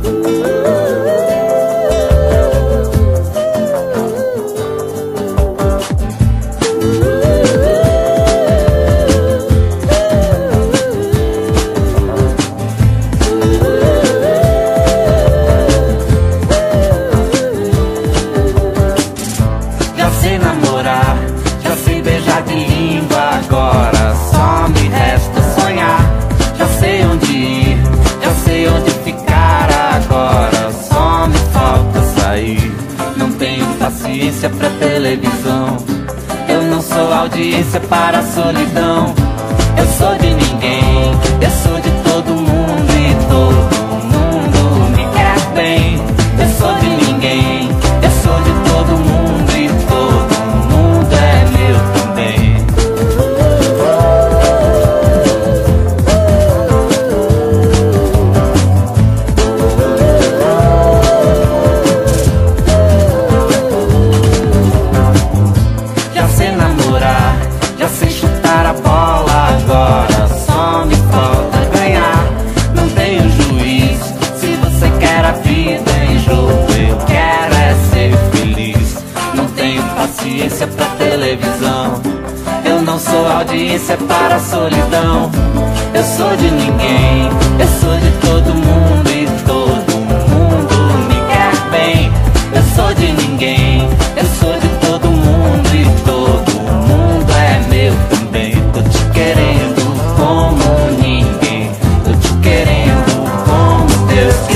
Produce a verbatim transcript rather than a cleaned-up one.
Já sei namorar, já sei beijar de língua, agora só me resta sonhar. Já sei onde ir, já sei onde ficar, agora só me falta sair. Não tenho paciência pra televisão, eu não sou audiência para a solidão. Eu sou de ninguém, eu sou de todo mundo e todo mundo me quer bem. Eu sou de ninguém, eu sou de todo mundo e todo mundo é meu também. Já sei namorar, já sei chutar a bola, agora só me falta ganhar. Não tenho juiz, se você quer a vida em jogo, eu quero é ser feliz. Não tenho paciência pra televisão, eu não sou audiência para a solidão. Eu sou de ninguém, eu sou de todo mundo e todo mundo me quer bem. Eu sou de ninguém, eu sou de todo mundo e todo mundo é meu também. Tô te querendo como ninguém, tô te querendo como Deus quer.